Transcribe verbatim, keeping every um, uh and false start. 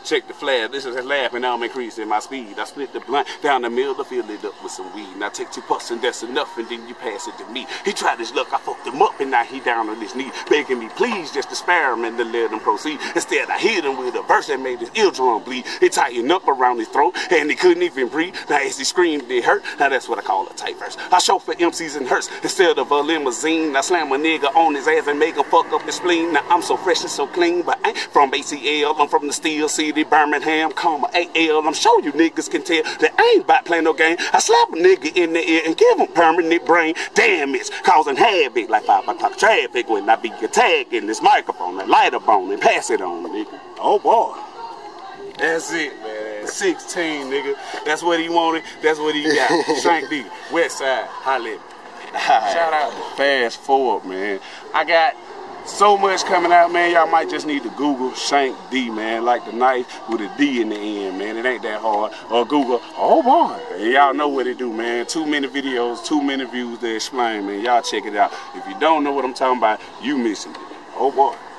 Check the flag, this is laughing, I'm increasing my speed. I split the blunt down the middle to fill it up with some weed. Now take two puffs and that's enough, and then you pass it to me. He tried his luck, I fucked him up, and now he down on his knee, begging me please just to spare him and to let him proceed. Instead I hit him with a verse that made his eardrum bleed. It tightened up around his throat, and he couldn't even breathe. Now as he screamed, it hurt. Now that's what I call a tight verse. I chauffeur M Cs and hearse instead of a limousine. I slam a nigga on his ass and make him fuck up his spleen. Now I'm so fresh and so clean, but I ain't from A C L, I'm from the Steel City, Birmingham, comma A L. I'm sure you niggas can tell that I ain't about playing no game. I slap a nigga in the ear and give him permanent brain damage, causing havoc like five o'clock traffic when I be attacking this microphone and light up on and pass it on, nigga. Oh boy. That's it, man. sixteen, nigga. That's what he wanted. That's what he got. Shank D, West Side, holla at me. Shout out to Fast Forward, man. I got so much coming out, man. Y'all might just need to Google Shank D, man. Like the knife with a D in the end, man. It ain't that hard. Or Google, oh boy. Y'all know what it do, man. Too many videos, too many views to explain, man. Y'all check it out. If you don't know what I'm talking about, you missing it. Oh boy.